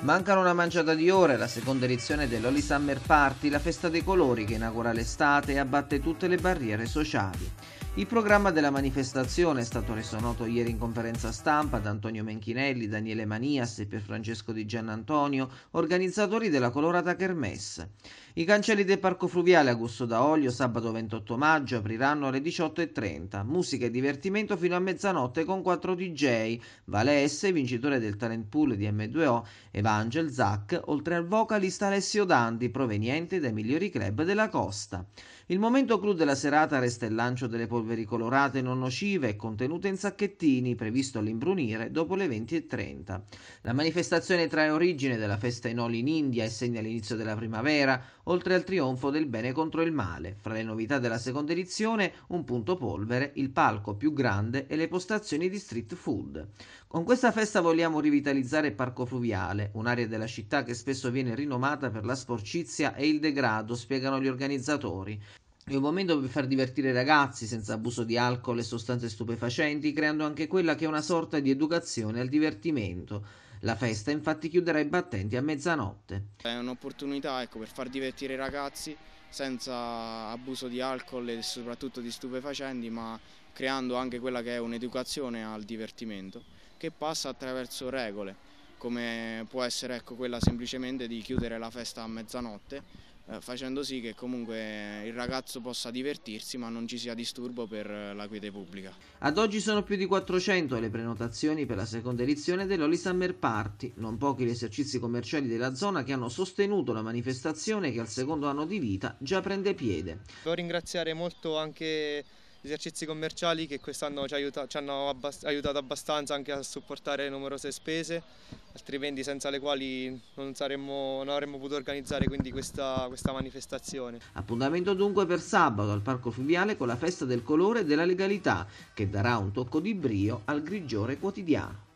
Mancano una manciata di ore alla seconda edizione dell'Holy Summer Party, la festa dei colori che inaugura l'estate e abbatte tutte le barriere sociali. Il programma della manifestazione è stato reso noto ieri in conferenza stampa da Antonio Menchinelli, Daniele Manias e Pierfrancesco Di Giannantonio, organizzatori della colorata Kermesse. I cancelli del Parco Fluviale Augusto Daolio sabato 28 maggio apriranno alle 18:30, musica e divertimento fino a mezzanotte con 4 DJ, Vale S, vincitore del talent pool di M2O, Evangel Zac, oltre al vocalista Alessio Dandi, proveniente dai migliori club della costa. Il momento clou della serata resta il lancio delle polveri colorate non nocive e contenute in sacchettini, previsto all'imbrunire dopo le 20:30. La manifestazione trae origine dalla festa in Holi in India e segna l'inizio della primavera, oltre al trionfo del bene contro il male. Fra le novità della seconda edizione, un punto polvere, il palco più grande e le postazioni di street food. Con questa festa vogliamo rivitalizzare il Parco Fluviale, un'area della città che spesso viene rinomata per la sporcizia e il degrado, spiegano gli organizzatori. È un momento per far divertire i ragazzi senza abuso di alcol e sostanze stupefacenti, creando anche quella che è una sorta di educazione al divertimento. La festa infatti chiuderà i battenti a mezzanotte. È un'opportunità, per far divertire i ragazzi senza abuso di alcol e soprattutto di stupefacenti, ma creando anche quella che è un'educazione al divertimento che passa attraverso regole, come può essere quella semplicemente di chiudere la festa a mezzanotte, facendo sì che comunque il ragazzo possa divertirsi ma non ci sia disturbo per la quiete pubblica. Ad oggi sono più di 400 le prenotazioni per la seconda edizione dell'Holy Summer Party, non pochi gli esercizi commerciali della zona che hanno sostenuto la manifestazione che al secondo anno di vita già prende piede. Devo ringraziare molto anche gli esercizi commerciali che quest'anno ci hanno aiutato abbastanza anche a supportare numerose spese, altrimenti senza le quali non avremmo potuto organizzare quindi questa manifestazione. Appuntamento dunque per sabato al Parco Fluviale con la festa del colore e della legalità, che darà un tocco di brio al grigiore quotidiano.